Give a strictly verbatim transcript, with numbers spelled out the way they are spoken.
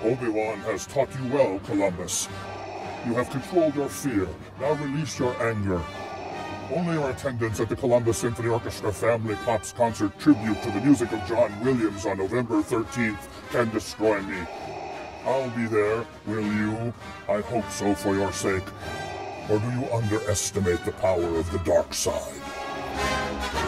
Obi-Wan has taught you well, Columbus. You have controlled your fear. Now release your anger. Only your attendance at the Columbus Symphony Orchestra Family Pops Concert Tribute to the music of John Williams on November thirteenth can destroy me. I'll be there, will you? I hope so for your sake. Or do you underestimate the power of the dark side?